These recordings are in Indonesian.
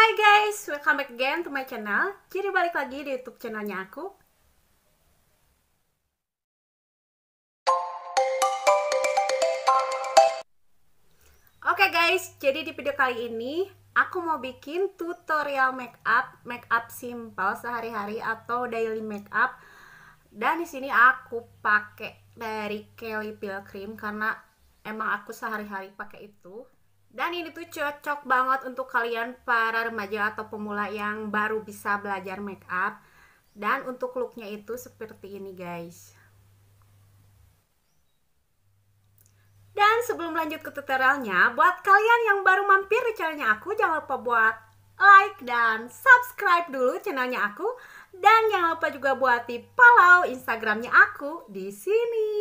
Hai guys, welcome back again to my channel. Jadi balik lagi di YouTube channelnya aku. Oke guys, jadi di video kali ini aku mau bikin tutorial makeup simple sehari-hari atau daily makeup. Dan di sini aku pakai dari Kelly Pilgrim karena emang aku sehari-hari pakai itu. Dan ini tuh cocok banget untuk kalian para remaja atau pemula yang baru bisa belajar make up. Dan untuk looknya itu seperti ini guys. Dan sebelum lanjut ke tutorialnya, buat kalian yang baru mampir di channelnya aku, jangan lupa buat like dan subscribe dulu channelnya aku. Dan jangan lupa juga buat di follow Instagramnya aku di sini.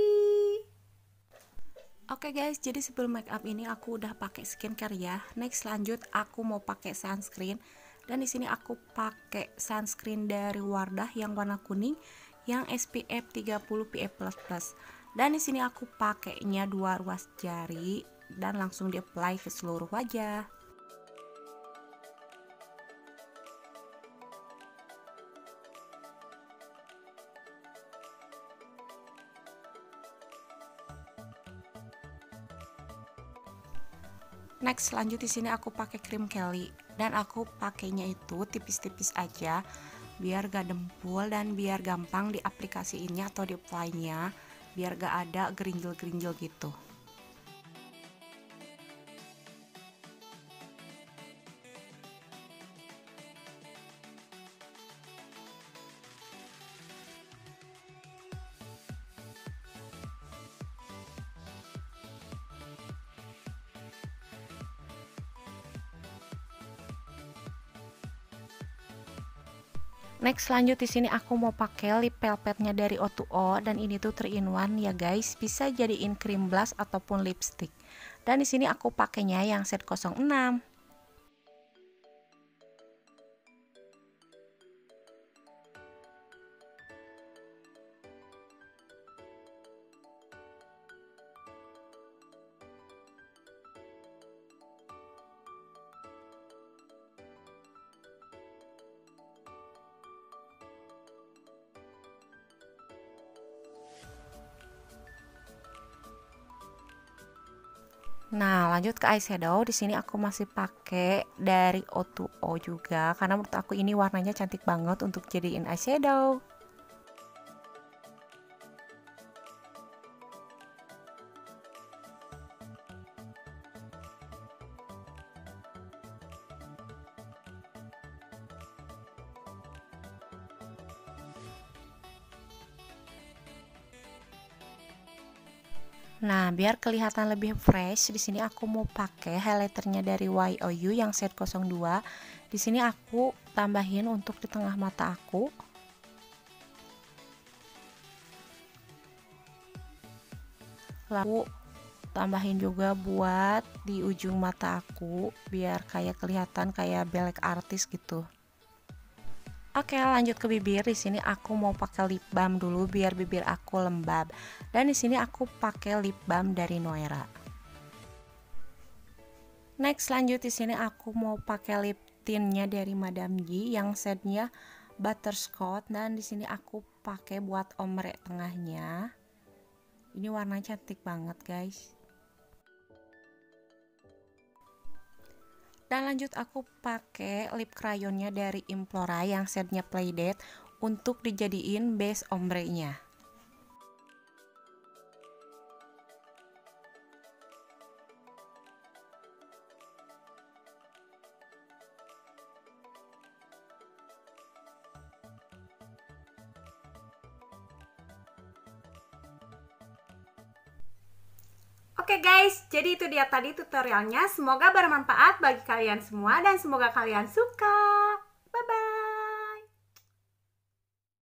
Oke guys, jadi sebelum make up ini aku udah pakai skincare ya. Next lanjut aku mau pakai sunscreen. Dan di sini aku pakai sunscreen dari Wardah yang warna kuning yang SPF 30 PA++. Dan di sini aku pakainya 2 ruas jari dan langsung di-apply ke seluruh wajah. Next lanjut di sini aku pakai krim Kelly dan aku pakainya itu tipis-tipis aja biar gak dempul dan biar gampang diaplikasiinnya atau di-apply-nya biar gak ada gerinjel-gerinjel gitu. Next lanjut di sini aku mau pakai lip velvetnya dari O2O dan ini tuh 3-in-1 ya guys, bisa jadiin cream blush ataupun lipstick. Dan di sini aku pakainya yang set 06. Nah, lanjut ke eyeshadow. Di sini aku masih pakai dari O2O juga karena menurut aku ini warnanya cantik banget untuk jadiin eyeshadow. Nah, biar kelihatan lebih fresh, di sini aku mau pakai highlighternya dari YOU yang set 02. Di sini aku tambahin untuk di tengah mata aku. Lalu tambahin juga buat di ujung mata aku biar kayak kelihatan kayak belek artis gitu. Oke, lanjut ke bibir. Di sini aku mau pakai lip balm dulu biar bibir aku lembab. Dan di sini aku pakai lip balm dari Noera. Next lanjut di sini aku mau pakai lip tintnya dari Madame G yang setnya butterscotch dan di sini aku pakai buat ombre tengahnya. Ini warnanya cantik banget, guys. Dan lanjut aku pakai lip crayonnya dari Implora yang setnya Playdate untuk dijadiin base ombre-nya. Oke guys, jadi itu dia tadi tutorialnya. Semoga bermanfaat bagi kalian semua dan semoga kalian suka.